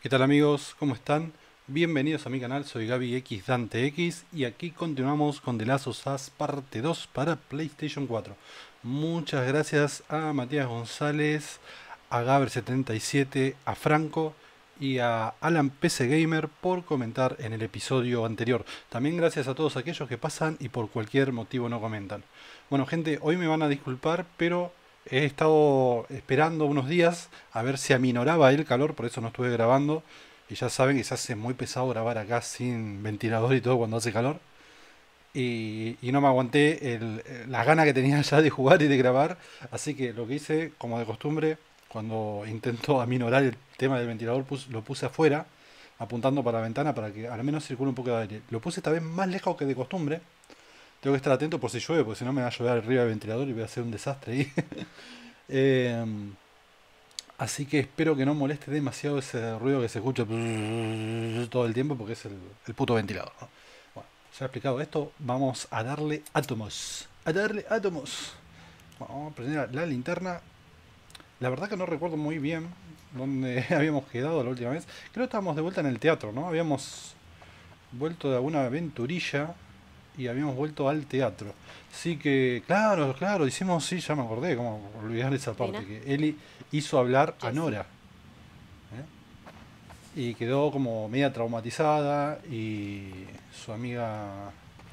¿Qué tal amigos? ¿Cómo están? Bienvenidos a mi canal, soy Gaby X Dante X y aquí continuamos con The Last of Us parte 2 para PlayStation 4. Muchas gracias a Matías González, a Gaber77, a Franco y a Alan PC Gamer por comentar en el episodio anterior. También gracias a todos aquellos que pasan y por cualquier motivo no comentan. Bueno gente, hoy me van a disculpar, pero he estado esperando unos días a ver si aminoraba el calor, por eso no estuve grabando. Y ya saben que se hace muy pesado grabar acá sin ventilador y todo cuando hace calor. Y no me aguanté las ganas que tenía ya de jugar y de grabar. Así que lo que hice, como de costumbre, cuando intento aminorar el tema del ventilador, lo puse afuera, apuntando para la ventana para que al menos circule un poco de aire. Lo puse esta vez más lejos que de costumbre. Tengo que estar atento por si llueve, porque si no me va a llover arriba del ventilador y voy a hacer un desastre ahí. Eh, Así que espero que no moleste demasiado ese ruido que se escucha todo el tiempo porque es el puto ventilador, ¿no? Bueno, ya he explicado esto, vamos a darle átomos. A darle átomos. Bueno, vamos a prender la linterna. La verdad que no recuerdo muy bien dónde habíamos quedado la última vez. Creo que estábamos de vuelta en el teatro, ¿no? Habíamos vuelto de alguna aventurilla y habíamos vuelto al teatro. Sí que, claro, claro, hicimos, sí, ya me acordé, cómo olvidar esa parte, Dina, que Ellie hizo hablar a Jesse. Nora, ¿eh? Y quedó como media traumatizada y su amiga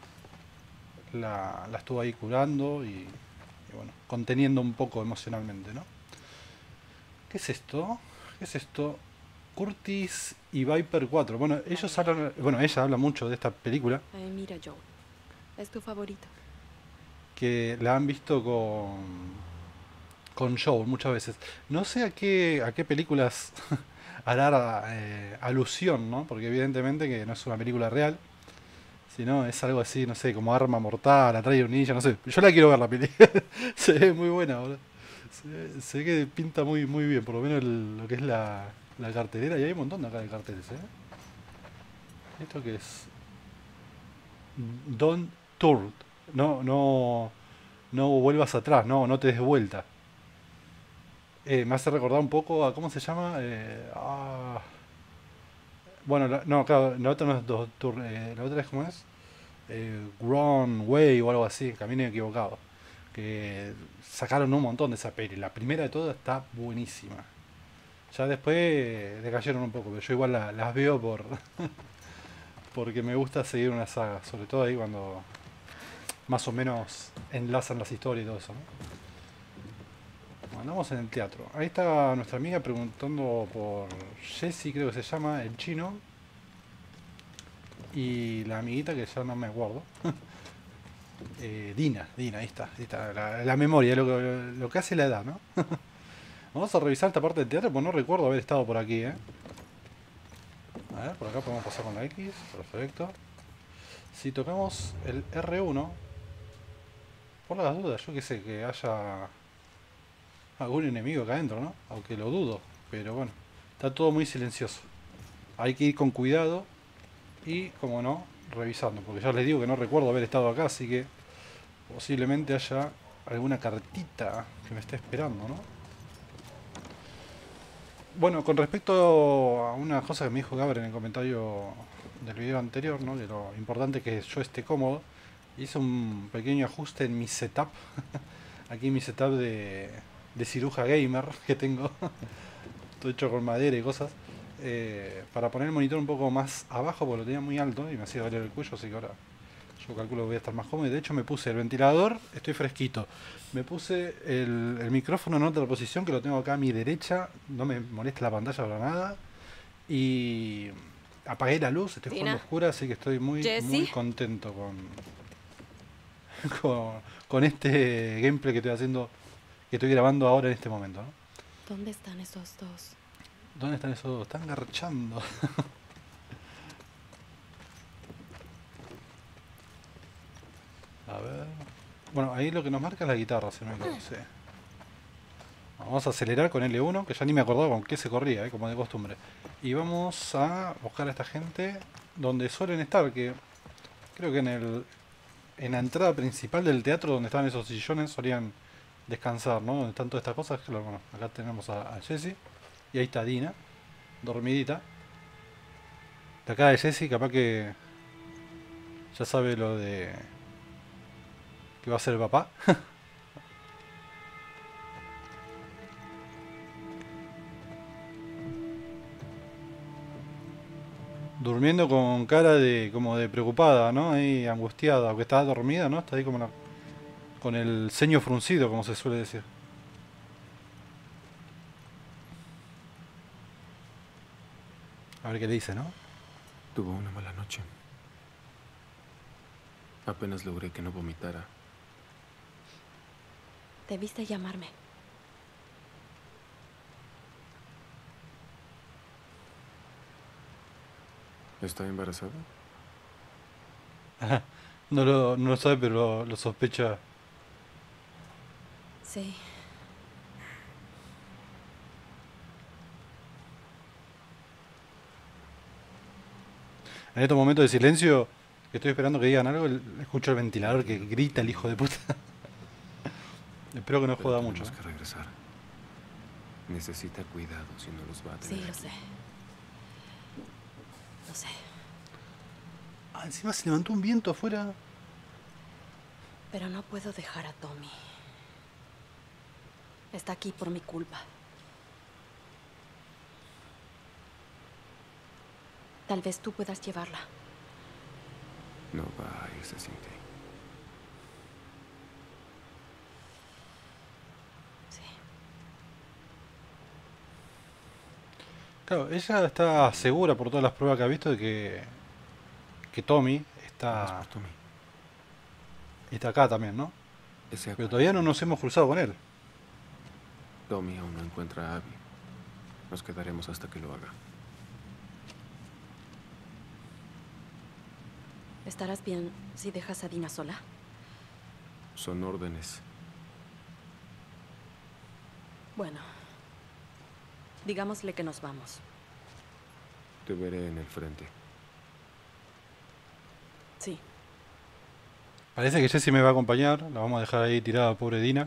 la estuvo ahí curando y bueno, conteniendo un poco emocionalmente, ¿no? ¿Qué es esto? ¿Qué es esto? Curtis y Viper 4. Bueno, ellos Vale. hablan, bueno, ella habla mucho de esta película, Ay, mira, Joel. Es tu favorito. que la han visto con Joel muchas veces. No sé a qué películas hará alusión, ¿no? Porque evidentemente que no es una película real, sino es algo así, no sé, como Arma Mortal, Atrae un Ninja, no sé. Yo la quiero ver la película. Se ve muy buena, boludo. Se ve que pinta muy, muy bien, por lo menos lo que es la cartelera. Y hay un montón de acá de carteles, ¿eh? ¿Esto qué es? Don't turn. No, no, no vuelvas atrás, no, no te des vuelta. Me hace recordar un poco a, ¿cómo se llama? Bueno, no, claro, la otra no es dos turn, la otra es como es, Wrong Way o algo así, camino equivocado. Que sacaron un montón de esa peli. La primera de todas está buenísima. Ya después decayeron un poco, pero yo igual las veo porque me gusta seguir una saga, sobre todo ahí cuando más o menos enlazan las historias y todo eso, ¿no? Andamos en el teatro. Ahí está nuestra amiga preguntando por Jesse, creo que se llama, el chino, y la amiguita que ya no me acuerdo. Dina, ahí está la memoria, lo que hace la edad, ¿no? Vamos a revisar esta parte del teatro, pues no recuerdo haber estado por aquí, ¿eh? A ver, por acá podemos pasar con la X, perfecto. Si tocamos el R1, por las dudas, yo que sé, que haya algún enemigo acá adentro, ¿no? Aunque lo dudo, pero bueno, está todo muy silencioso. Hay que ir con cuidado y, como no, revisando, porque ya les digo que no recuerdo haber estado acá, así que posiblemente haya alguna cartita que me esté esperando, ¿no? Bueno, con respecto a una cosa que me dijo Gabriel en el comentario del video anterior, ¿no? De lo importante que yo esté cómodo, hice un pequeño ajuste en mi setup, aquí en mi setup de ciruja gamer que tengo, todo hecho con madera y cosas, para poner el monitor un poco más abajo porque lo tenía muy alto y me hacía doler el cuello, así que ahora yo calculo que voy a estar más cómodo. Y de hecho me puse el ventilador, estoy fresquito. Me puse el micrófono en otra posición que lo tengo acá a mi derecha, no me molesta la pantalla para nada. Y apagué la luz, estoy jugando Dina, oscura, así que estoy muy, muy Jesse. contento con, con este gameplay que estoy haciendo, que estoy grabando ahora en este momento, ¿no? ¿Dónde están esos dos? ¿Dónde están esos dos? Están garchando. A ver. Bueno, ahí lo que nos marca es la guitarra, si no me equivoco, sí. Vamos a acelerar con L1, que ya ni me acordaba con qué se corría, como de costumbre. Y vamos a buscar a esta gente donde suelen estar, que creo que en la entrada principal del teatro donde estaban esos sillones solían descansar, ¿no? Donde están todas estas cosas. Claro, bueno, acá tenemos a Jessie y ahí está Dina, dormidita. La cara de Jesse capaz que ya sabe lo de que va a ser el papá. Durmiendo con cara de como de preocupada, ¿no? Ahí angustiada, aunque está dormida, ¿no? Está ahí como con el ceño fruncido, como se suele decir. A ver qué le dice, ¿no? Tuvo una mala noche. Apenas logré que no vomitara. Debiste llamarme. ¿Está embarazada? No lo sabe, pero lo sospecha. Sí. En estos momentos de silencio, que estoy esperando que digan algo, escucho el ventilador que grita el hijo de puta. Espero que no Pero joda tenemos mucho. que regresar. Necesita cuidado si no los va a tener Sí, lo aquí. sé. Lo sé. Ah, encima se levantó un viento afuera. Pero no puedo dejar a Tommy. Está aquí por mi culpa. Tal vez tú puedas llevarla. No va a irse sin ti. Sí. Claro, ella está segura por todas las pruebas que ha visto de que Tommy Vamos está, por Tommy. está acá también, ¿no? Ese Pero acuario. todavía no nos hemos cruzado con él. Tommy aún no encuentra a Abby. Nos quedaremos hasta que lo haga. ¿Estarás bien si dejas a Dina sola? Son órdenes. Bueno. Digámosle que nos vamos. Te veré en el frente. Sí. Parece que Jessie me va a acompañar. La vamos a dejar ahí tirada, pobre Dina.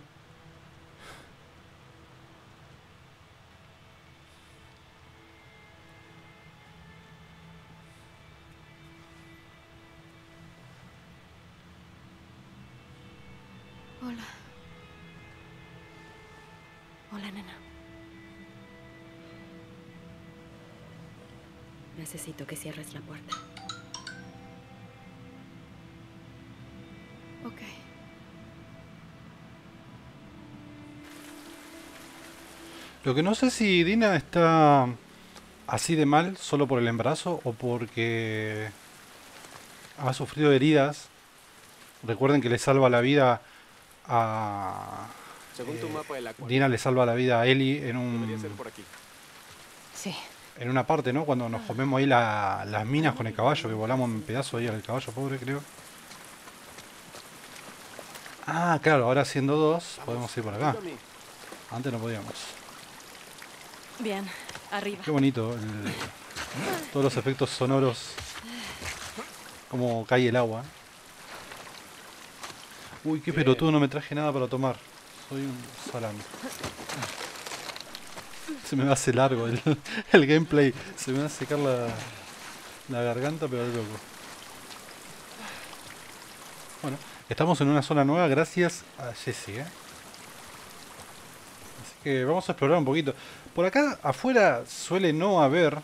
Hola. Hola, nena. Necesito que cierres la puerta. Ok. Lo que no sé si Dina está así de mal solo por el embarazo o porque ha sufrido heridas. Recuerden que le salva la vida a... Según tu mapa, el acuario Dina le salva la vida a Ellie debería ser por aquí. Sí. en una parte, ¿no? Cuando nos comemos ahí las minas con el caballo, que volamos en pedazos ahí al caballo, pobre, creo. Ah, claro, ahora siendo dos, podemos ir por acá. Ayúdame. Antes no podíamos. Bien. Arriba. Qué bonito, todos los efectos sonoros, como cae el agua. Uy, qué Bien. pelotudo, no me traje nada para tomar. Soy un salame. Se me hace largo el gameplay. Se me va a secar la garganta, pero es loco. Bueno, estamos en una zona nueva gracias a Jessie, ¿eh? Así que vamos a explorar un poquito. Por acá afuera suele no haber...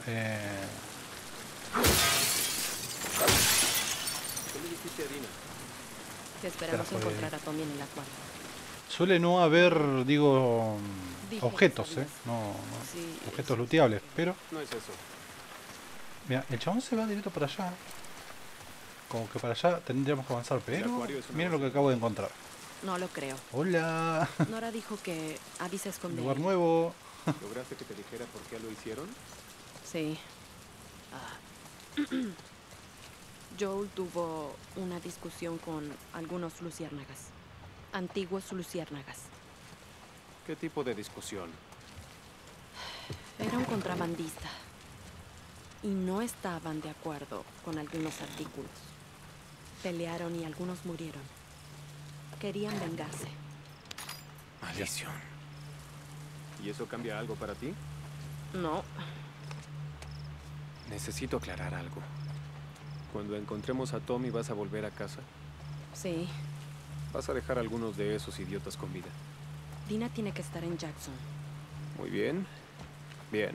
¿Qué le dijiste a Dina? Que esperamos Ya fue. encontrar a Tommy en el acuario. suele no haber, digo, Dije que objetos, ¿eh? sabías. No, Sí. objetos looteables. Pero, No es eso. mira, el chabón se va directo para allá. Como que para allá tendríamos que avanzar, pero acuario es una miren lo que basura. acabo de encontrar. No lo creo. Hola, Nora dijo que Abby se esconde. lugar ahí. nuevo. ¿Lograste que te dijera por qué lo hicieron? Sí. Ah. Joel tuvo una discusión con algunos luciérnagas. Antiguos luciérnagas. ¿Qué tipo de discusión? Era un contrabandista. Y no estaban de acuerdo con algunos artículos. Pelearon y algunos murieron. Querían vengarse. Maldición. ¿Y eso cambia algo para ti? No. Necesito aclarar algo. Cuando encontremos a Tommy, ¿vas a volver a casa? Sí. ¿Vas a dejar a algunos de esos idiotas con vida? Dina tiene que estar en Jackson. Muy bien. Bien.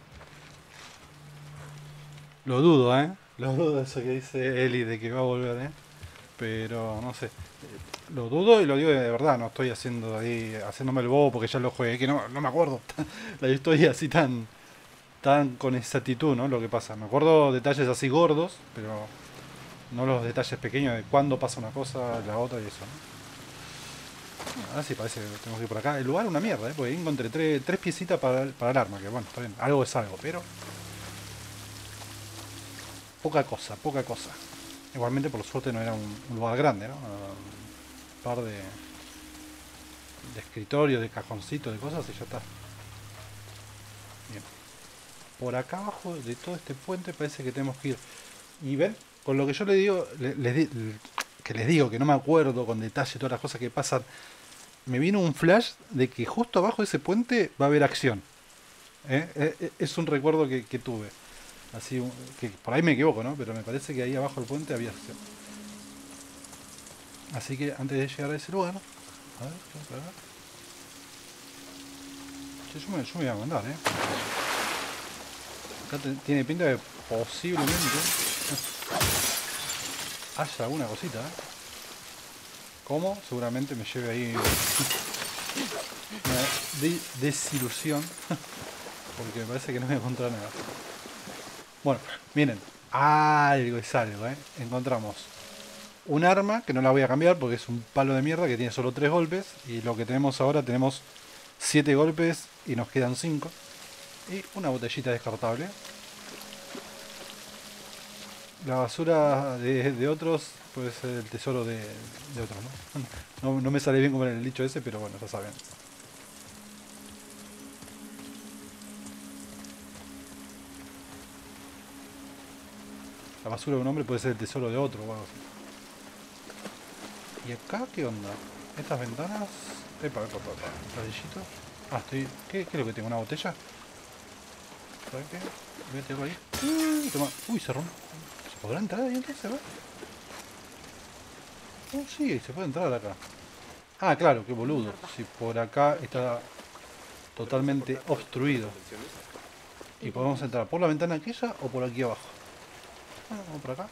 Lo dudo, ¿eh? Lo dudo eso que dice Ellie de que va a volver, ¿eh? Pero no sé. Lo dudo y lo digo de verdad. No estoy haciendo ahí, haciéndome el bobo porque ya lo jugué. Que no me acuerdo la historia así tan con exactitud, ¿no? Lo que pasa. Me acuerdo detalles así gordos, pero no los detalles pequeños de cuándo pasa una cosa, la otra y eso, ¿no? Ahora sí parece que tenemos que ir por acá. El lugar es una mierda, ¿eh? Porque ahí encontré tres piecitas para el arma, que bueno, está bien. Algo es algo, pero poca cosa, poca cosa. Igualmente, por suerte, no era un lugar grande, ¿no? Un par de escritorios, de cajoncitos, de cosas y ya está. Bien. Por acá abajo de todo este puente parece que tenemos que ir. Y ven, con lo que yo le digo, les digo que no me acuerdo con detalle todas las cosas que pasan, me vino un flash de que justo abajo de ese puente va a haber acción. Es un recuerdo que tuve. Así, que por ahí me equivoco, ¿no? Pero me parece que ahí abajo del puente había acción. Así que antes de llegar a ese lugar, a ver, che, yo me voy a mandar, Acá tiene pinta de posiblemente haya alguna cosita, ¿Cómo? Seguramente me lleve ahí una desilusión. Porque me parece que no voy a encontrar nada. Bueno, miren, algo es algo, Encontramos un arma que no la voy a cambiar porque es un palo de mierda que tiene solo 3 golpes. Y lo que tenemos ahora, tenemos 7 golpes y nos quedan 5. Y una botellita descartable. La basura de otros puede ser el tesoro de otros, ¿no? No me sale bien como en el dicho ese, pero bueno, ya saben. La basura de un hombre puede ser el tesoro de otro o algo así. ¿Y acá qué onda? Estas ventanas... Ladrillitos. Ah, estoy... ¿Qué es lo que tengo? ¿Una botella? ¿Sabes qué? Voy a tirarlo ahí. Toma. Uy, se rompe. ¿Se podrá entrar ahí entonces? A ver. Oh, sí, se puede entrar acá. Ah, claro, qué boludo. Si por acá está totalmente obstruido. Y podemos entrar por la ventana aquella o por aquí abajo. Vamos por acá.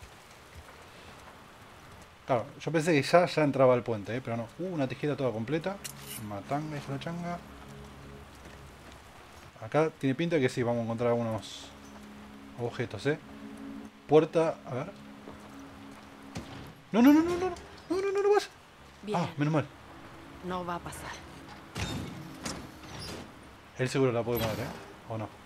Claro, yo pensé que ya entraba al puente, pero no. Una tijera toda completa. Matanga y la changa. Acá tiene pinta que sí, vamos a encontrar algunos objetos, Puerta, a ver. No vayas. Bien. Ah, menos mal. No va a pasar. Él seguro la puede mover, ¿O no?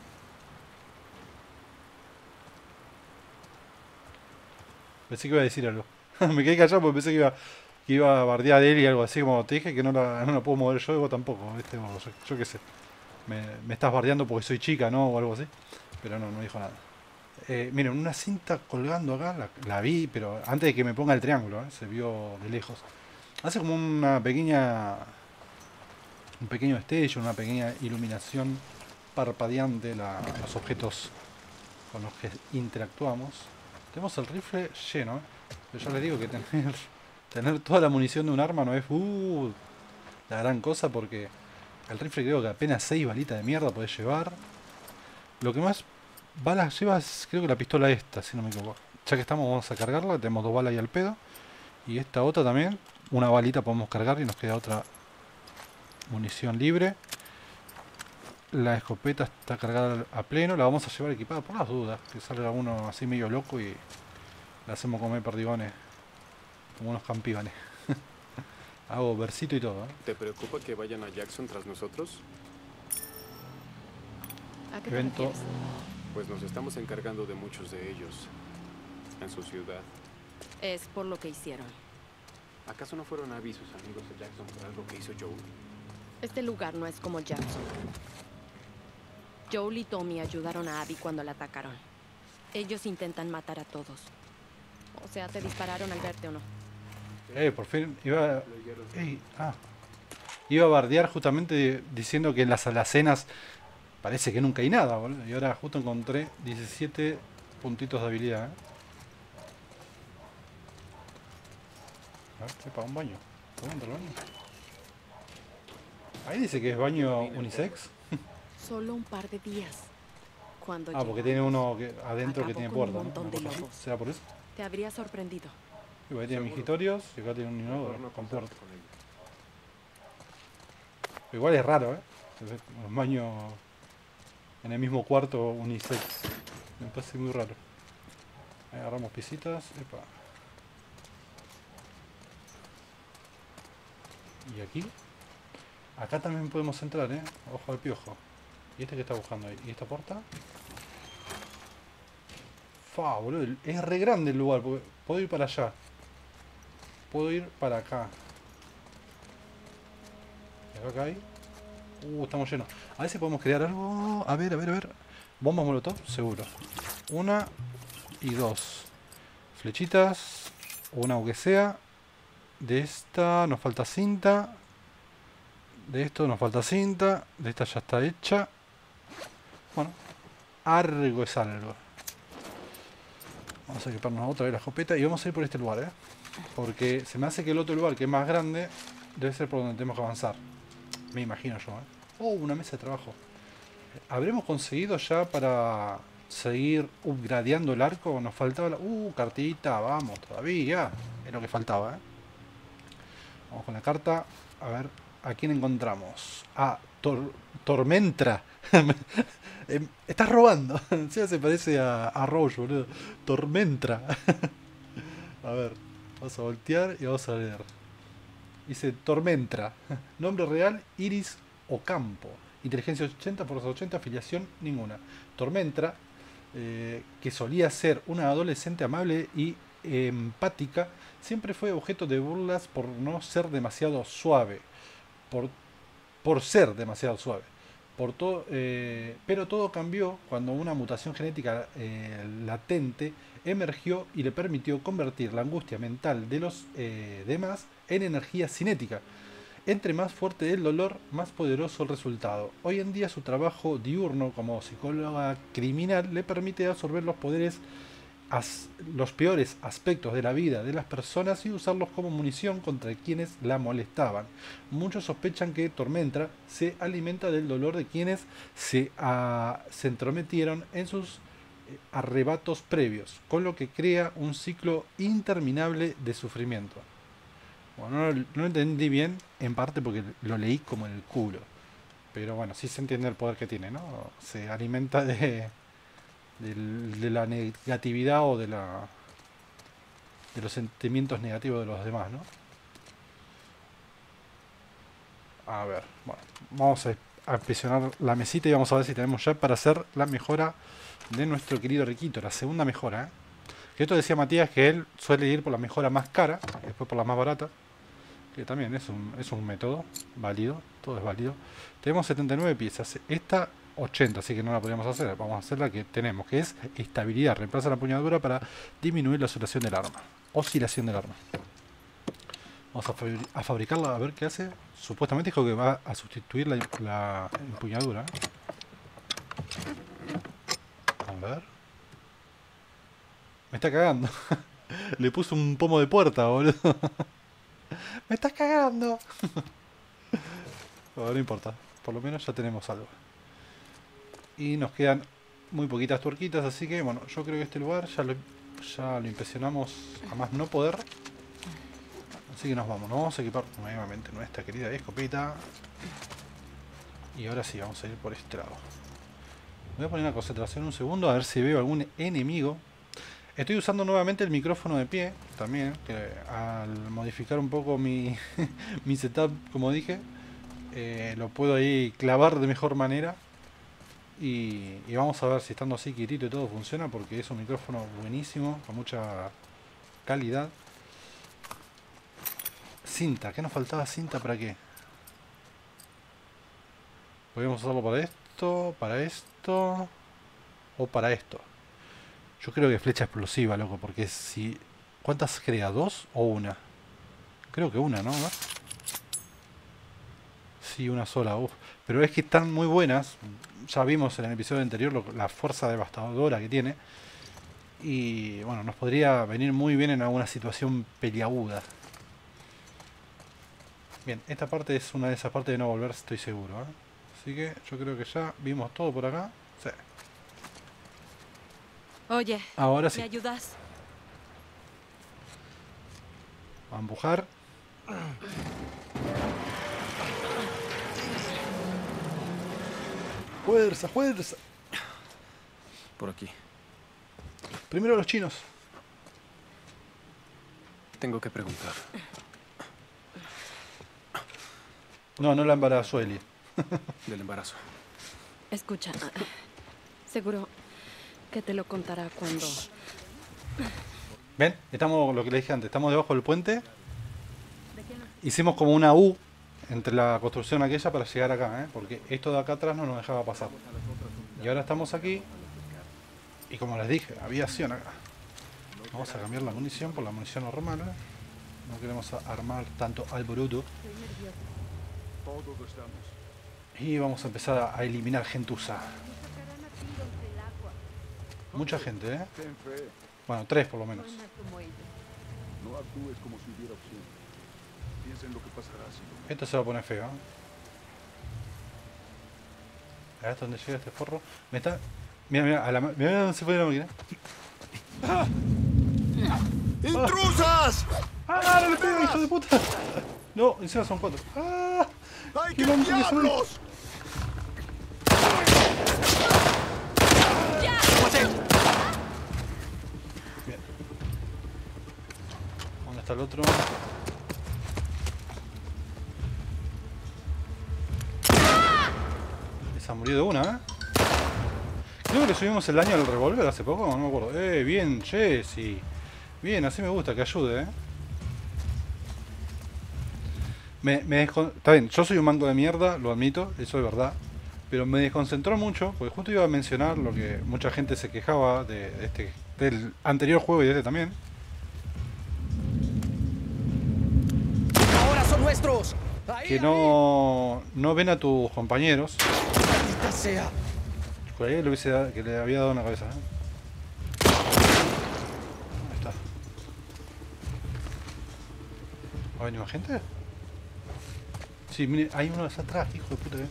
Pensé que iba a decir algo. Me quedé callado porque pensé que iba a bardear a él y algo así, como te dije que no la puedo mover yo y vos tampoco, ¿viste? Yo qué sé. Me estás bardeando porque soy chica, ¿no? O algo así. Pero no dijo nada. Miren, una cinta colgando acá, la vi, pero antes de que me ponga el triángulo, se vio de lejos. Hace como una pequeña... un pequeño destello, una pequeña iluminación parpadeante los objetos con los que interactuamos. Tenemos el rifle lleno, Pero ya les digo que tener toda la munición de un arma no es la gran cosa, porque el rifle creo que apenas 6 balitas de mierda podés llevar. Lo que más balas lleva es creo que la pistola esta, si no me equivoco. Ya que estamos vamos a cargarla, tenemos 2 balas ahí al pedo. Y esta otra también, una balita podemos cargar y nos queda otra munición libre. La escopeta está cargada a pleno, la vamos a llevar equipada por las dudas, que salga uno así medio loco y la hacemos comer perdigones como unos campibanes. Hago versito y todo, ¿Te preocupa que vayan a Jackson tras nosotros? ¿A qué te Evento. refieres? Pues nos estamos encargando de muchos de ellos en su ciudad. Es por lo que hicieron. ¿Acaso no fueron Abby y sus amigos de Jackson por algo que hizo Joel? Este lugar no es como Jackson. Joel y Tommy ayudaron a Abby cuando la atacaron. Ellos intentan matar a todos. O sea, te dispararon al verte o no. Por fin iba... Iba a bardear justamente diciendo que en las alacenas Parece que nunca hay nada, boludo. Y ahora justo encontré 17 puntitos de habilidad, A ver, epa, un baño. ¿Puedo entrar al baño? Ahí dice que es baño unisex. Solo un par de días. Cuando Porque tiene llegamos, uno adentro que acabó tiene con puerta, un ¿no? montón Una de cosa así. lobos. ¿Será por eso? Te habría sorprendido. Y ahí tiene migitorios y acá tiene un inodoro con puerta. con ella. Igual es raro, Un baño en el mismo cuarto unisex. Me parece muy raro. Ahí agarramos pisitas. Epa. Y aquí. Acá también podemos entrar, Ojo al piojo. ¿Y este que está buscando ahí? ¿Y esta puerta? Fa, boludo. Es re grande el lugar. Porque puedo ir para allá. Puedo ir para acá. ¿Y acá hay? Estamos llenos. A ver si podemos crear algo. A ver. Bombas molotov, seguro. Una y dos. Flechitas. Una aunque sea. De esta nos falta cinta. De esto nos falta cinta. De esta ya está hecha. Bueno. Algo es algo. Vamos a equiparnos otra vez la escopeta. Y vamos a ir por este lugar, Porque se me hace que el otro lugar, que es más grande, debe ser por donde tenemos que avanzar. Me imagino yo, una mesa de trabajo. ¿Habremos conseguido ya para seguir upgradeando el arco? Nos faltaba la... cartita, vamos, todavía. Es lo que faltaba, Vamos con la carta. A ver, ¿a quién encontramos? Tormentra. Estás robando. Sí, se parece a Roche, boludo. Tormentra. A ver, vamos a voltear y vamos a leer. Dice Tormentra. Nombre real, Iris Ocampo. Inteligencia 80 por 80, afiliación ninguna. Tormentra, que solía ser una adolescente amable y empática, siempre fue objeto de burlas por no ser demasiado suave. Por ser demasiado suave. Pero todo cambió cuando una mutación genética latente emergió y le permitió convertir la angustia mental de los demás en energía cinética. Entre más fuerte el dolor, más poderoso el resultado. Hoy en día su trabajo diurno como psicóloga criminal le permite absorber los peores aspectos de la vida de las personas y usarlos como munición contra quienes la molestaban. Muchos sospechan que Tormentra se alimenta del dolor de quienes se entrometieron en sus arrebatos previos, con lo que crea un ciclo interminable de sufrimiento. Bueno, no lo entendí bien, en parte porque lo leí como el culo. Pero bueno, sí se entiende el poder que tiene, ¿no? Se alimenta de la negatividad o de los sentimientos negativos de los demás, ¿no? A ver, bueno, vamos a presionar la mesita y vamos a ver si tenemos ya para hacer la mejora de nuestro querido Riquito, la segunda mejora, Que esto decía Matías que él suele ir por la mejora más cara, después por la más barata, que también es un método válido, todo es válido. Tenemos 79 piezas, esta 80, así que no la podríamos hacer, vamos a hacer la que tenemos, que es estabilidad, reemplaza la empuñadura para disminuir la oscilación del arma. Vamos a fabricarla, a ver qué hace. Supuestamente dijo que va a sustituir la empuñadura. A ver. Me está cagando. Le puse un pomo de puerta, boludo. Me estás cagando. Bueno, no importa. Por lo menos ya tenemos algo. Y nos quedan muy poquitas tuerquitas, así que bueno, yo creo que este lugar ya lo impresionamos a más no poder. Así que nos vamos a equipar nuevamente nuestra querida escopeta. Y ahora sí, vamos a ir por este lado. Voy a poner una concentración un segundo a ver si veo algún enemigo. Estoy usando nuevamente el micrófono de pie también, que al modificar un poco mi setup, como dije, lo puedo ahí clavar de mejor manera. Y vamos a ver si estando así quietito y todo funciona, porque es un micrófono buenísimo, con mucha calidad. Cinta, ¿qué nos faltaba cinta para qué? Podríamos usarlo para esto o para esto. Yo creo que flecha explosiva, loco, porque si... ¿Cuántas crea? ¿2 o una? Creo que una, ¿no? Sí, una sola, uf. Pero es que están muy buenas. Ya vimos en el episodio anterior la fuerza devastadora que tiene. Y bueno, nos podría venir muy bien en alguna situación peliaguda. Bien, esta parte es una de esas partes de no volver, estoy seguro, ¿eh? Así que yo creo que ya vimos todo por acá. Sí. Oye, Ahora ¿me sí. ayudas? Va a empujar. Fuerza, fuerza. Por aquí. Primero los chinos. Tengo que preguntar. No, no la embarazó Eli. Del embarazo. Escucha, seguro que te lo contará cuando... ¿Ven? Estamos, lo que le dije antes, estamos debajo del puente. Hicimos como una U entre la construcción aquella para llegar acá, ¿eh? Porque esto de acá atrás no nos dejaba pasar. Y ahora estamos aquí. Y como les dije, aviación acá. Vamos a cambiar la munición por la munición normal, ¿eh? No queremos armar tanto alboroto. Y vamos a empezar a eliminar gentuza. Mucha gente, ¿eh? Bueno, 3 por lo menos. No actúes como si hubiera opción. Piensa en lo que pasará si no. Esto se va a poner feo, ¿eh? ¿Hasta dónde llega este forro? Me está... Mira, mira, mira dónde se fue la máquina. ¡Intrusas! ¡Ah! ¡No le pego, hijo de puta! No, encima son 4. ¡Ah! ¡Ay, ¡Qué qué manco que soy! diablos! Bien. ¿Dónde está el otro? Esa murió de una, ¿eh? Creo que le subimos el daño al revólver hace poco, no me acuerdo. Bien, Jesse. Bien, así me gusta, que ayude, ¿eh? Está bien, yo soy un manco de mierda, lo admito, eso es verdad. Pero me desconcentró mucho, porque justo iba a mencionar lo que mucha gente se quejaba del anterior juego y de este también. ¡Ahora son nuestros! ¡Ahí, Que ahí! no ven a tus compañeros. ¡Maldita sea! Por ahí que le había dado una cabeza, ¿eh? Ahí está. ¿Va a venir más gente? Sí, mire, hay uno allá atrás, hijo de puta, ¿eh?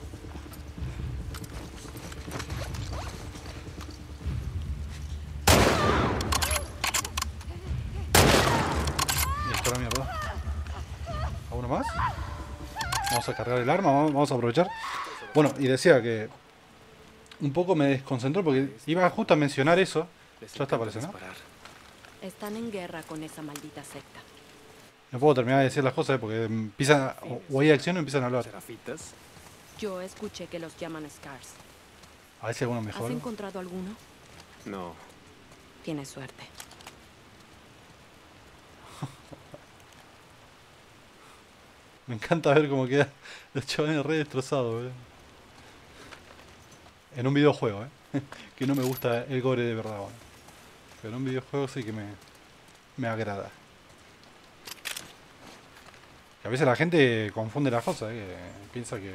Y está la mierda. ¿A uno más? Vamos a cargar el arma, vamos a aprovechar. Bueno, y decía que un poco me desconcentró porque iba justo a mencionar eso. Ya está, parece, ¿no? Están en guerra con esa maldita secta. No puedo terminar de decir las cosas porque empiezan, o hay acción o empiezan a hablar. ¿Serafitas? Yo escuché que los llaman Scars. A ver si alguno ¿Has mejor. encontrado alguno? No. Tienes suerte. Me encanta ver cómo quedan los chavales re destrozados, ¿eh? En un videojuego, ¿eh? Que no me gusta el gore de verdad, ¿eh? Pero en un videojuego sí que me agrada. Que a veces la gente confunde las cosas, ¿eh? Que piensa que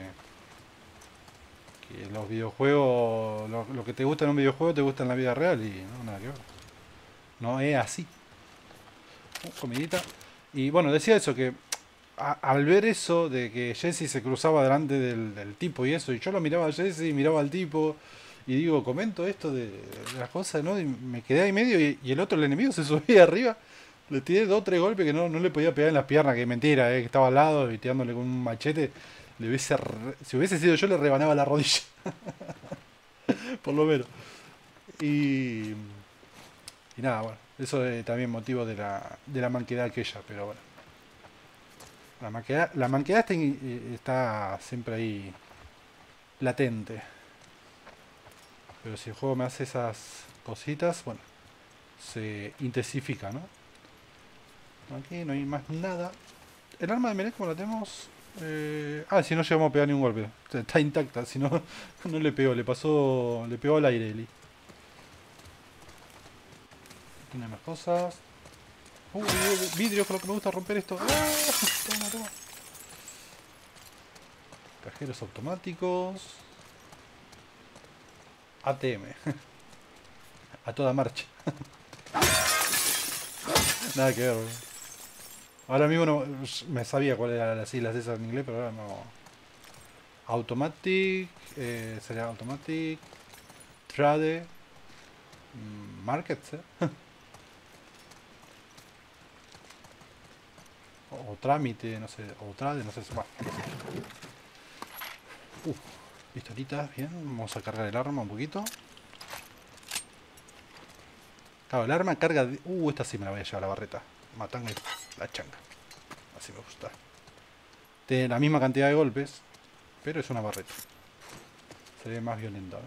los videojuegos, lo que te gusta en un videojuego te gusta en la vida real y no, nada que ver. No es así. Comidita. Y bueno, decía eso, que al ver eso de que Jesse se cruzaba delante del tipo y eso, y yo lo miraba a Jesse y miraba al tipo, y digo, comento esto de las cosas, ¿no? Y me quedé ahí medio y el otro, el enemigo, se subía arriba. Le tiré 2 o 3 golpes que no le podía pegar en las piernas, que mentira, que estaba al lado y tirándole con un machete. Si hubiese sido yo, le rebanaba la rodilla. Por lo menos. Y nada, bueno, eso es también motivo de la manquedad aquella, pero bueno. La manquedad está siempre ahí latente. Pero si el juego me hace esas cositas, bueno, se intensifica, ¿no? Aquí no hay más nada. El arma de melee como la tenemos... si no llegamos a pegar ningún golpe. Está intacta, si no, no le pegó. Le pegó al aire, Eli. Tiene más cosas. Vidrio, con lo que me gusta romper esto. ¡Ah! Toma, toma. Cajeros automáticos. ATM. A toda marcha. Nada que ver, boludo. Ahora mismo no, me sabía cuáles eran las siglas esas en inglés, pero ahora no. Automatic, sería Automatic, Trade, Markets, o trámite, no sé, o trade, no sé. Bueno. Pistolitas, bien. Vamos a cargar el arma un poquito. Claro, el arma carga de... esta sí me la voy a llevar, la barreta. Matanga y la changa. Así me gusta. Tiene la misma cantidad de golpes, pero es una barreta. Sería más violenta,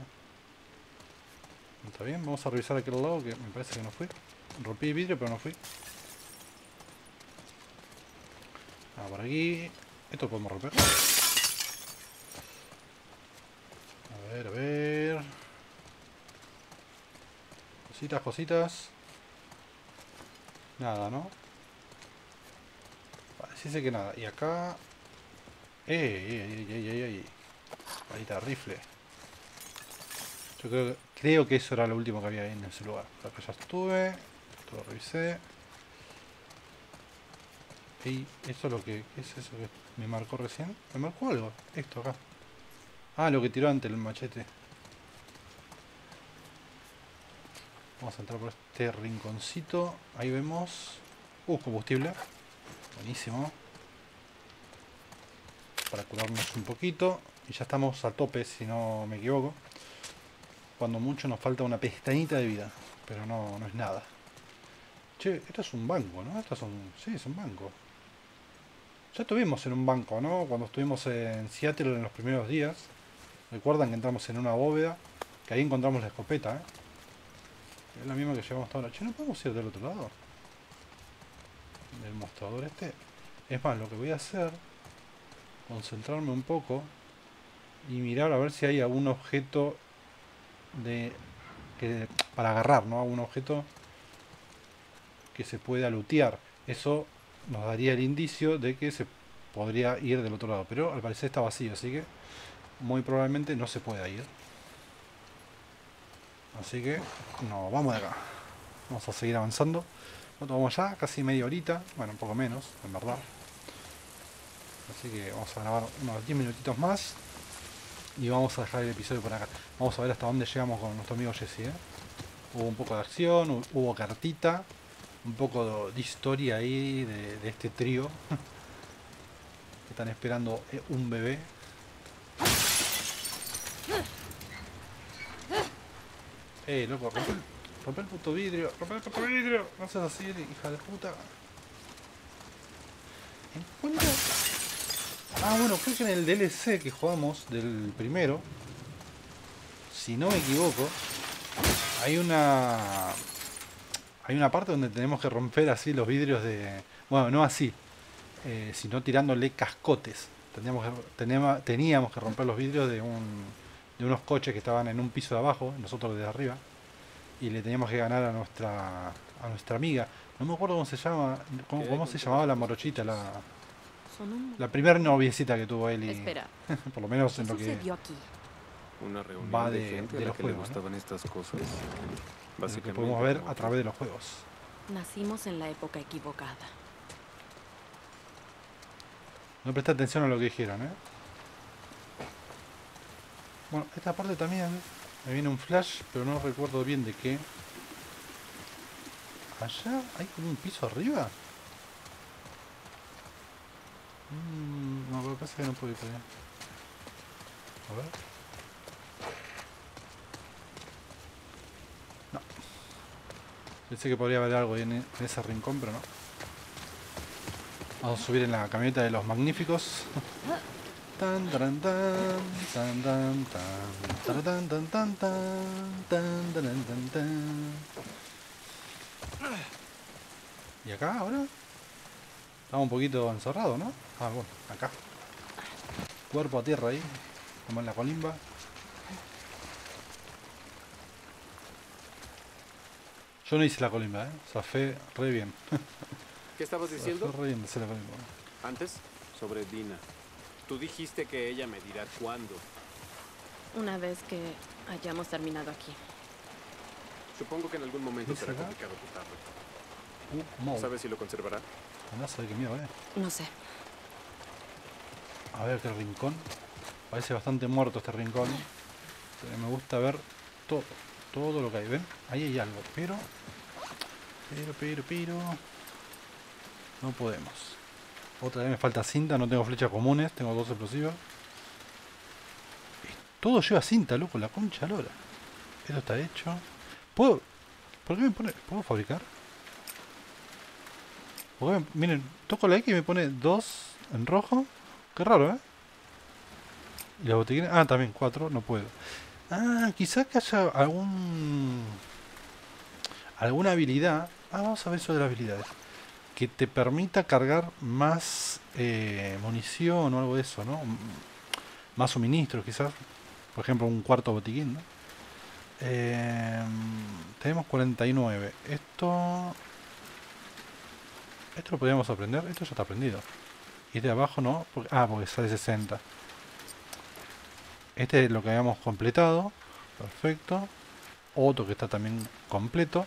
Está bien, vamos a revisar aquel lado que me parece que no fui. Rompí el vidrio, pero no fui. Por aquí. Esto podemos romper. A ver, a ver. Cositas, cositas. Nada, ¿no? Vale, sí sé que nada. Y acá... ¡Ey! Ahí está, rifle. Yo creo que eso era lo último que había ahí en ese lugar. Acá ya estuve. Esto lo revisé. Y eso es lo que... ¿Qué es eso que me marcó recién? ¿Me marcó algo? Esto acá. Ah, lo que tiró antes el machete. Vamos a entrar por este rinconcito. Ahí vemos... combustible. Buenísimo. Para curarnos un poquito. Y ya estamos a tope, si no me equivoco. Cuando mucho nos falta una pestañita de vida. Pero no es nada. Che, esto es un banco, ¿no? Sí, es un banco. Ya estuvimos en un banco, ¿no? Cuando estuvimos en Seattle en los primeros días. Recuerdan que entramos en una bóveda. Que ahí encontramos la escopeta, ¿eh? Es la misma que llevamos hasta ahora. Che, ¿no podemos ir del otro lado? Del mostrador este. Es más, lo que voy a hacer... Concentrarme un poco. Y mirar a ver si hay algún objeto... para agarrar, ¿no? Algún objeto... que se pueda lootear. Eso nos daría el indicio de que se podría ir del otro lado. Pero al parecer está vacío, así que... muy probablemente no se pueda ir. Así que... no, vamos de acá. Vamos a seguir avanzando. ¿Cuánto vamos ya? Casi media horita. Bueno, un poco menos, en verdad. Así que vamos a grabar unos 10 minutitos más. Y vamos a dejar el episodio por acá. Vamos a ver hasta dónde llegamos con nuestro amigo Jesse, ¿eh? Hubo un poco de acción, hubo cartita. Un poco de historia ahí de este trío. Que están esperando un bebé. Loco, rompe el puto vidrio. Rompe el puto vidrio. No seas así, hija de puta. Encuentro... bueno, creo que en el DLC que jugamos del primero, si no me equivoco, hay una parte donde tenemos que romper así los vidrios de... Bueno, no así, sino tirándole cascotes. Teníamos que romper los vidrios de unos coches que estaban en un piso de abajo, nosotros desde arriba, y le teníamos que ganar a nuestra amiga. No me acuerdo cómo se llama, cómo se llamaba la morochita, la primera noviecita que tuvo él. Y, espera. por lo menos ¿Qué en lo que sucedió aquí? Una reunión va de gente a de la los que le juegos, ¿no? gustaban estas cosas. Lo que Básicamente podemos ver como a través de los juegos. Nacimos en la época equivocada. No presta atención a lo que dijeron, ¿eh? Bueno, esta parte también me viene un flash, pero no recuerdo bien de qué. ¿Allá hay como un piso arriba? No, lo que pasa es que no puedo ir para allá. A ver. No. Pensé que podría haber algo ahí en ese rincón, pero no. Vamos a subir en la camioneta de los magníficos. Tan tan tan tan tan tan tan tan tan tan tan tan tan. ¿Y acá ahora? Estamos un poquito encerrados, ¿no? Bueno, acá. Cuerpo a tierra ahí, como en la colimba. Yo no hice la colimba, zafé re bien. ¿Qué estabas diciendo? Zafé re bien de hacer la colimba. Antes, sobre Dina. Tú dijiste que ella me dirá cuándo. Una vez que hayamos terminado aquí. Supongo que en algún momento ¿Dice será acá? complicado ocultarlo. Mode. ¿Sabes si lo conservará? Andá a saber qué miedo, No sé. A ver qué rincón. Parece bastante muerto este rincón. Pero me gusta ver todo lo que hay. ¿Ven? Ahí hay algo. Pero. No podemos. Otra vez me falta cinta. No tengo flechas comunes. Tengo 2 explosivos. Todo lleva cinta, loco. La concha lora. Esto está hecho. ¿Puedo? ¿Por qué me pone? ¿Puedo fabricar? Porque, miren, toco la X y me pone 2 en rojo. Qué raro, ¿eh? Y la botiquina... Ah, también 4, no puedo. Ah, quizás que haya alguna habilidad. Ah, vamos a ver eso de las habilidades. Que te permita cargar más munición o algo de eso, ¿no? Más suministros, quizás. Por ejemplo, un cuarto botiquín, ¿no? Tenemos 49. Esto lo podríamos aprender. Esto ya está aprendido. Y de abajo no. Porque sale 60. Este es lo que habíamos completado. Perfecto. Otro que está también completo.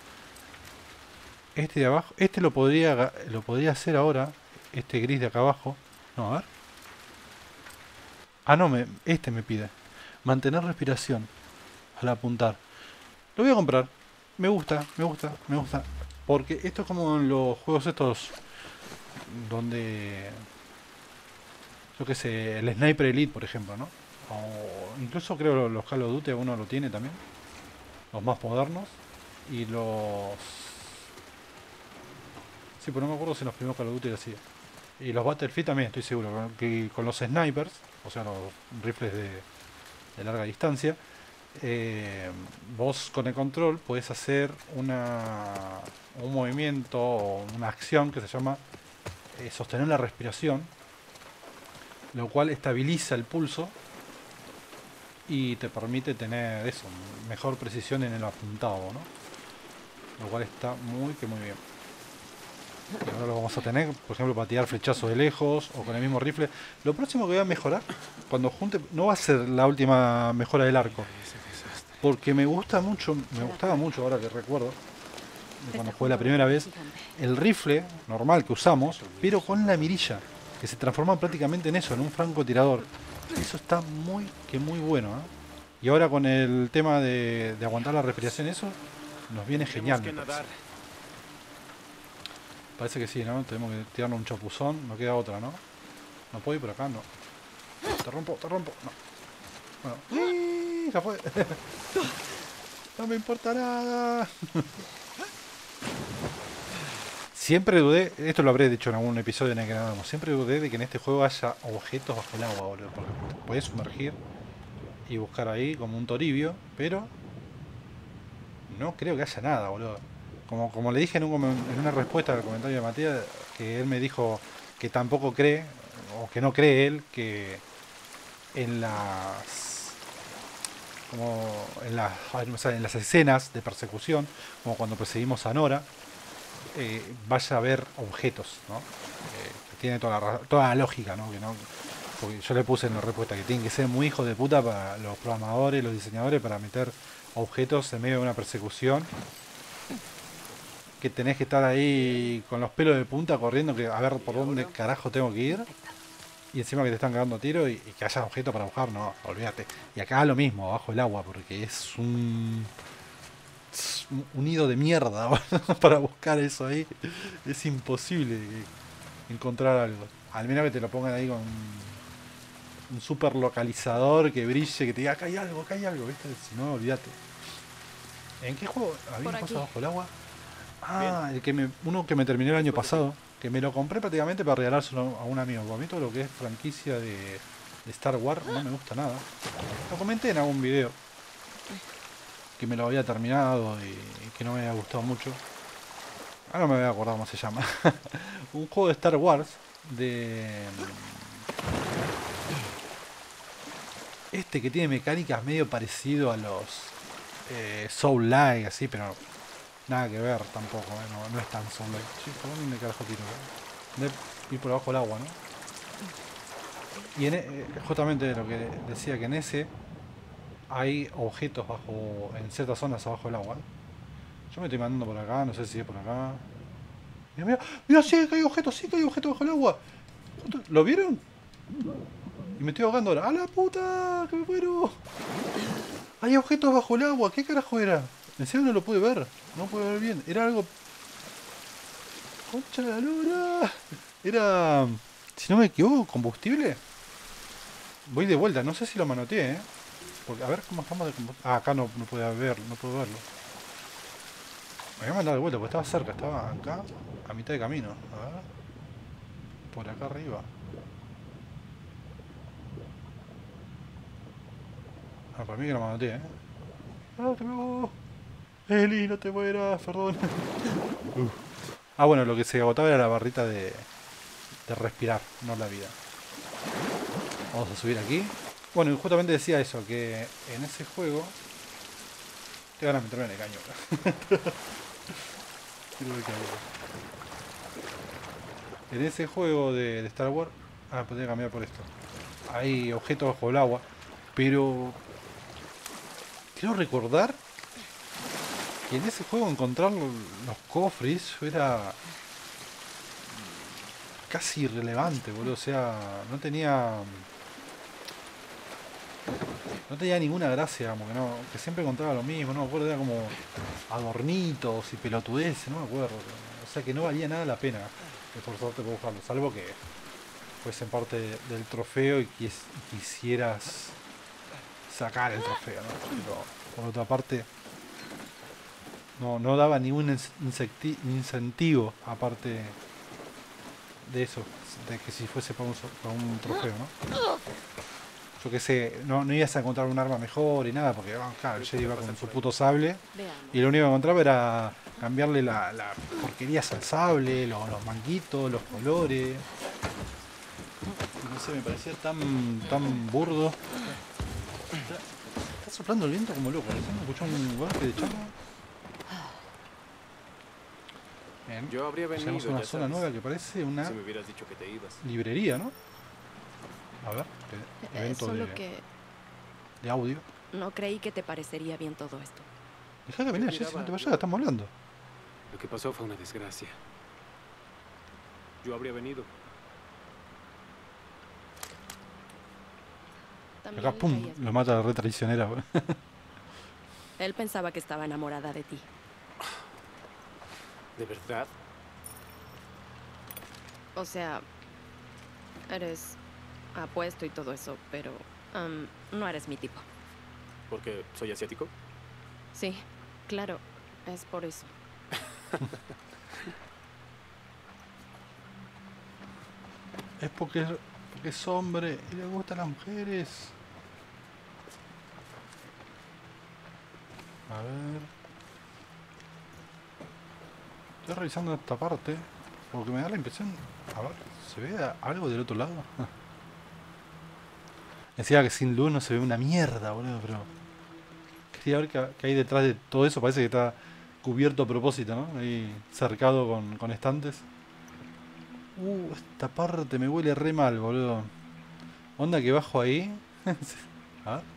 Este de abajo. Este lo podría hacer ahora. Este gris de acá abajo. No, a ver. Ah, no, este me pide. Mantener respiración al apuntar. Lo voy a comprar. Me gusta. Porque esto es como en los juegos estos donde, yo qué sé, el Sniper Elite, por ejemplo, ¿no? O incluso creo los Call of Duty uno lo tiene también. Los más modernos. Y los... Sí, pero no me acuerdo si los primeros Call of Duty lo hacía. Y los Battlefield también, estoy seguro. Que con los snipers, o sea, los rifles de larga distancia, vos con el control podés hacer un movimiento o una acción que se llama sostener la respiración, lo cual estabiliza el pulso y te permite tener eso, mejor precisión en el apuntado, ¿no? Lo cual está muy bien. Y ahora lo vamos a tener, por ejemplo, para tirar flechazos de lejos o con el mismo rifle. Lo próximo que voy a mejorar, cuando junte, no va a ser la última mejora del arco, porque me gustaba mucho ahora que recuerdo, de cuando jugué la primera vez, el rifle normal que usamos, pero con la mirilla, que se transforma prácticamente en eso, en un francotirador. Eso está muy bueno, ¿eh? Y ahora con el tema de aguantar la respiración, eso nos viene genial. Parece que sí, ¿no? Tenemos que tirarnos un chapuzón, no queda otra, ¿no? No puedo ir por acá, no. Te rompo, no. Bueno, ¡uy! Ya fue. No me importa nada. Siempre dudé, esto lo habré dicho en algún episodio en el que nadamos, siempre dudé de que en este juego haya objetos bajo el agua, boludo. Porque puedes sumergir y buscar ahí como un toribio, pero no creo que haya nada, boludo. Como le dije en una respuesta al comentario de Matías, que él me dijo que tampoco cree, o que no cree él, que en las escenas de persecución, como cuando perseguimos a Nora, vaya a haber objetos, ¿no? Que tiene toda la lógica, ¿no? Porque yo le puse en la respuesta que tienen que ser muy hijos de puta para los programadores, los diseñadores, para meter objetos en medio de una persecución, que tenés que estar ahí con los pelos de punta corriendo, que a ver por dónde carajo tengo que ir, y encima que te están cagando tiro y que haya objetos para buscar, no, olvídate. Y acá lo mismo, bajo el agua, porque es un nido de mierda para buscar eso ahí. Es imposible encontrar algo, al menos que te lo pongan ahí con un super localizador que brille, que te diga acá hay algo, ¿viste? Si no, olvídate. ¿En qué juego había cosas bajo el agua? Ah, uno que me terminé el año pasado, que me lo compré prácticamente para regalárselo a un amigo. Por mí todo lo que es franquicia de Star Wars no me gusta nada. Lo comenté en algún video, que me lo había terminado y que no me había gustado mucho. Ahora me voy a acordar cómo se llama. Un juego de Star Wars de... que tiene mecánicas medio parecido a los Soul-like, así, pero nada que ver tampoco, no es tan Soul-like. Sí, ¿por dónde carajo tiro? De ir por abajo del agua, ¿no? Y justamente lo que decía, que en ese hay objetos en ciertas zonas abajo del agua. Yo me estoy mandando por acá, no sé si es por acá. Mira, mira, mira, sí que hay objetos, sí que hay objetos bajo el agua. ¿Lo vieron? Y me estoy ahogando ahora. ¡A la puta! ¡Que me muero! Hay objetos bajo el agua, ¿qué carajo era? En serio no lo pude ver, no pude ver bien. Era algo... ¡Concha de la lora! Era... Si no me equivoco, combustible. Voy de vuelta, no sé si lo manoteé, Porque, a ver cómo estamos de combustible. Ah, acá no puedo verlo, no puedo verlo. Me voy a mandar de vuelta, porque estaba cerca, estaba acá, a mitad de camino. A ver. Por acá arriba. Ah, para mí que lo manoteé, ¡Ah, te muero! Eli, no te mueras, perdón. Ah, bueno, lo que se agotaba era la barrita de respirar, no la vida. Vamos a subir aquí. Bueno, y justamente decía eso, que en ese juego... Te van a meterme en el caño. Quiero ver qué hago. En ese juego de Star Wars... Ah, podría cambiar por esto. Hay objetos bajo el agua, pero... Quiero recordar que en ese juego encontrar los cofres era... casi irrelevante, boludo. O sea, no tenía ninguna gracia, como que no, que siempre encontraba lo mismo, no me acuerdo, era como adornitos y pelotudeces, no me acuerdo. O sea que no valía nada la pena esforzarte por buscarlo, salvo que fuese parte del trofeo y quisieras sacar el trofeo, ¿no? Pero por otra parte no daba ningún incentivo aparte de eso, de que si fuese para un trofeo, ¿no? Yo qué sé, no ibas a encontrar un arma mejor y nada, porque claro, el Jedi iba con su puto sable y lo único que encontraba era cambiarle la porquería al sable, los manguitos, los colores. No sé, me parecía tan burdo. Está soplando el viento como loco, ¿me escuchó un golpe de charla? Bien. Yo habría venido, llegamos a una zona nueva que parece una si me hubieras dicho que te ibas. librería, ¿no? A ver, evento Solo que de audio. no creí que te parecería bien todo esto. Dejá de venir, Jessy, no te vayas, estamos hablando. Lo que pasó fue una desgracia. Yo habría venido. También Acá, le pum, caías lo bien. mata la re traicionera. Él pensaba que estaba enamorada de ti. ¿De verdad? O sea, eres apuesto y todo eso, pero no eres mi tipo. ¿Porque soy asiático? Sí, claro, es por eso. Es porque es hombre y le gustan las mujeres. A ver. Estoy revisando esta parte porque me da la impresión... A ver, ¿se ve algo del otro lado? Decía que sin luz no se ve una mierda, boludo, pero... Quería ver qué hay detrás de todo eso. Parece que está cubierto a propósito, ¿no? Ahí cercado con estantes. Esta parte me huele re mal, boludo. Onda que bajo ahí. A ver.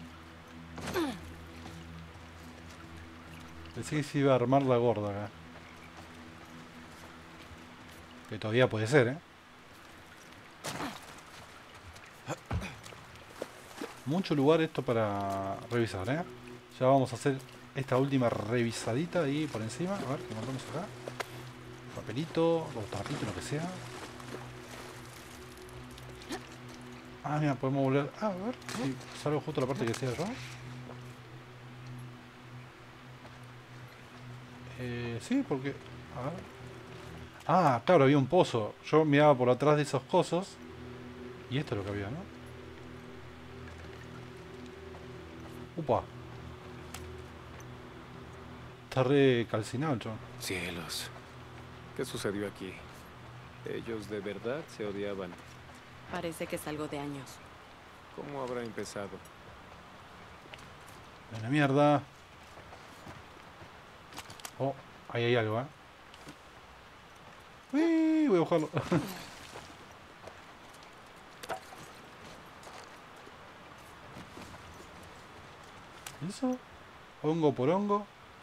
Pensé que se iba a armar la gorda acá. Que todavía puede ser, ¿eh? Mucho lugar esto para revisar, ¿eh? Ya vamos a hacer esta última revisadita ahí por encima. A ver, ¿qué encontramos acá? Papelito, o tapito, lo que sea. Ah, mira, podemos volver... Ah, a ver, si salgo justo la parte que decía yo. Sí, porque... A ver... Ah, claro, había un pozo. Yo miraba por atrás de esos cosos. Y esto es lo que había, ¿no? Upa. Está re calcinado el chabón. Cielos. ¿Qué sucedió aquí? Ellos de verdad se odiaban. Parece que es algo de años. ¿Cómo habrá empezado? En la mierda. Oh, ahí hay algo, ¿eh? Uy, voy a buscarlo. ¿Y eso? Hongo por hongo.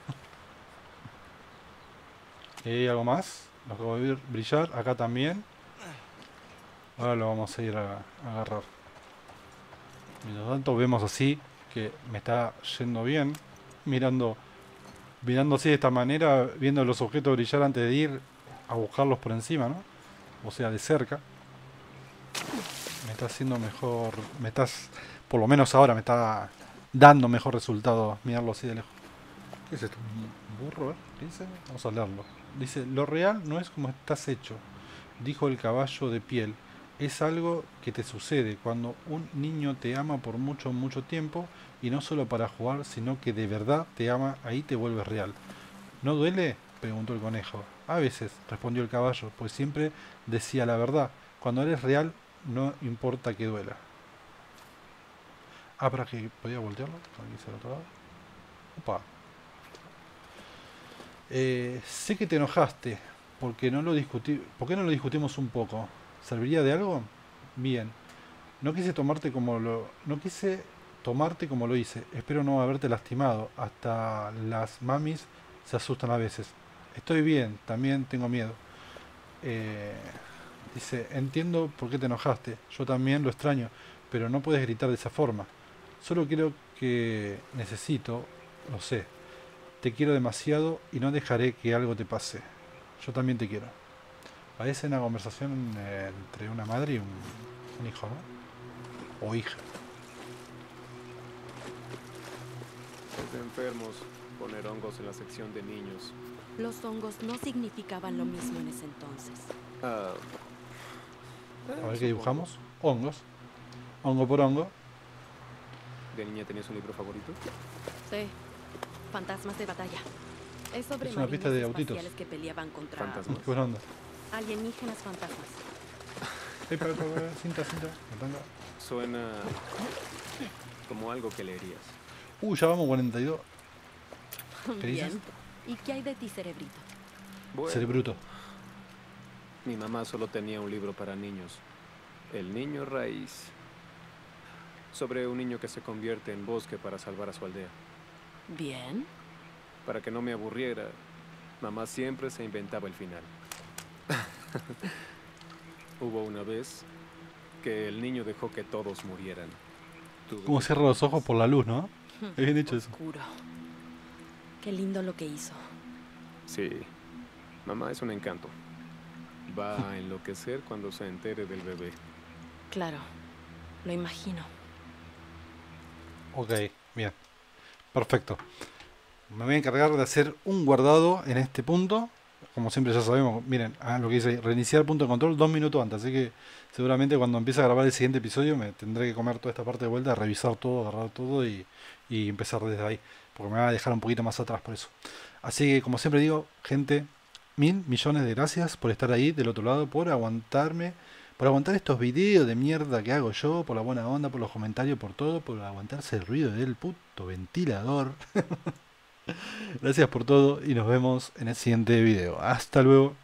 Y hay algo más. Lo acabo de ver brillar. Acá también. Ahora lo vamos a ir a agarrar. Mientras tanto vemos así que me está yendo bien. Mirando así de esta manera. Viendo los objetos brillar antes de ir a buscarlos por encima, ¿no? O sea, de cerca. Me está haciendo mejor. Por lo menos ahora me está dando mejor resultado mirarlo así de lejos. ¿Qué es esto? ¿Un burro? ¿Qué dice? Vamos a leerlo. Dice, lo real no es como estás hecho, dijo el caballo de piel. Es algo que te sucede cuando un niño te ama por mucho, mucho tiempo y no solo para jugar, sino que de verdad te ama, ahí te vuelves real. ¿No duele? Preguntó el conejo. A veces, respondió el caballo, pues siempre decía la verdad. Cuando eres real, no importa que duela. Ah, para que podía voltearlo. Aquí se lo otro lado. Opa. Sé que te enojaste. ¿Por qué no lo discutimos un poco? ¿Serviría de algo? Bien. No quise tomarte como lo hice. Espero no haberte lastimado. Hasta las mamis se asustan a veces. Estoy bien, también tengo miedo. Dice, entiendo por qué te enojaste. Yo también lo extraño, pero no puedes gritar de esa forma. Solo quiero que necesito, lo sé. Te quiero demasiado y no dejaré que algo te pase. Yo también te quiero. Parece una conversación entre una madre y un hijo, ¿no? O hija. Es de enfermos poner hongos en la sección de niños. Los hongos no significaban lo mismo en ese entonces. Ah, A ver qué dibujamos. Hongos. Hongo por hongo. ¿De niña tenías un libro favorito? Sí. Fantasmas de batalla. Es sobre Es una pista de marines autitos. espaciales que peleaban contra Fantasmas. Qué buena onda. alienígenas fantasmas. Cinta. Matanga. Suena como algo que leerías. Ya vamos 42. ¿Qué dices? Bien. ¿Y qué hay de ti, cerebrito? Bueno, Cerebruto. mi mamá solo tenía un libro para niños. El niño raíz. Sobre un niño que se convierte en bosque para salvar a su aldea. Bien. Para que no me aburriera, mamá siempre se inventaba el final. Hubo una vez que el niño dejó que todos murieran. Como cierra los ojos por la luz, ¿no? Es bien hecho eso. Oscuro. Qué lindo lo que hizo. Sí, mamá es un encanto. Va a enloquecer cuando se entere del bebé. Claro. Lo imagino. Ok, bien. Perfecto. Me voy a encargar de hacer un guardado en este punto. Como siempre ya sabemos, miren, lo que dice, reiniciar punto de control 2 minutos antes. Así que seguramente cuando empiece a grabar el siguiente episodio me tendré que comer toda esta parte de vuelta, revisar todo, agarrar todo y empezar desde ahí. Porque me va a dejar un poquito más atrás por eso. Así que como siempre digo, gente, 1000 millones de gracias por estar ahí del otro lado, por aguantarme, por aguantar estos videos de mierda que hago yo, por la buena onda, por los comentarios, por todo, por aguantarse el ruido del puto ventilador. Gracias por todo y nos vemos en el siguiente video. Hasta luego.